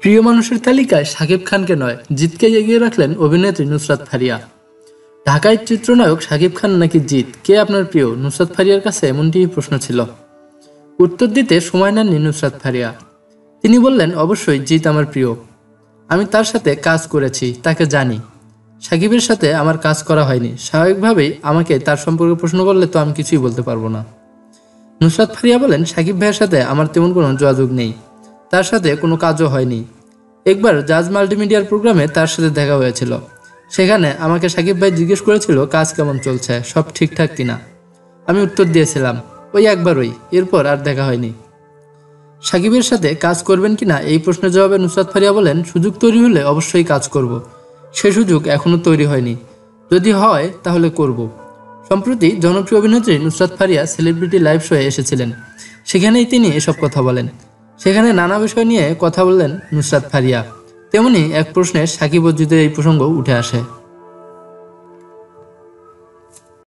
প্রিয় মানুষের তালিকায় শাকিব খানকে নয়, জিতকে এগিয়ে রাখলেন অভিনেত্রী নুসরাত ফারিয়া। ঢাকায় চিত্রনায়ক শাকিব খান নাকি জিত, কে আপনার প্রিয়? নুসরাত ফারিয়ার কাছে এমনটি প্রশ্ন ছিল। উত্তর দিতে সময় নেননি নুসরাত ফারিয়া। তিনি বললেন, অবশ্যই জিত আমার প্রিয়। আমি তার সাথে কাজ করেছি, তাকে জানি। শাকিবের সাথে আমার কাজ করা হয়নি। স্বাভাবিকভাবেই আমাকে তার সম্পর্কে প্রশ্ন করলে তো আমি কিছুই বলতে পারবো না। নুসরাত ফারিয়া বলেন, শাকিব ভাইয়ের সাথে আমার তেমন কোনো যোগাযোগ নেই, তার সাথে কোনো কাজও হয়নি। একবার জাজ মাল্টিমিডিয়ার প্রোগ্রামে তার সাথে দেখা হয়েছিল। সেখানে আমাকে শাকিব ভাই জিজ্ঞেস করেছিল কাজ কেমন চলছে, সব ঠিকঠাক কিনা। আমি উত্তর দিয়েছিলাম, ওই একবারই, এরপর আর দেখা হয়নি। শাকিবের সাথে কাজ করবেন কিনা এই প্রশ্নের জবাবে নুসরাত ফারিয়া বলেন, সুযোগ তৈরি হলে অবশ্যই কাজ করব। সে সুযোগ এখনও তৈরি হয়নি, যদি হয় তাহলে করব। সম্প্রতি জনপ্রিয় অভিনেত্রী নুসরাত ফারিয়া সেলিব্রিটি লাইভ শোয়ে এসেছিলেন। সেখানেই তিনি এসব কথা বলেন। সেখানে নানা বিষয় নিয়ে কথা বললেন নুসরাত ফারিয়া। তেমনি এক প্রশ্নে শাকিব ও জিতের এই প্রসঙ্গ উঠে আসে।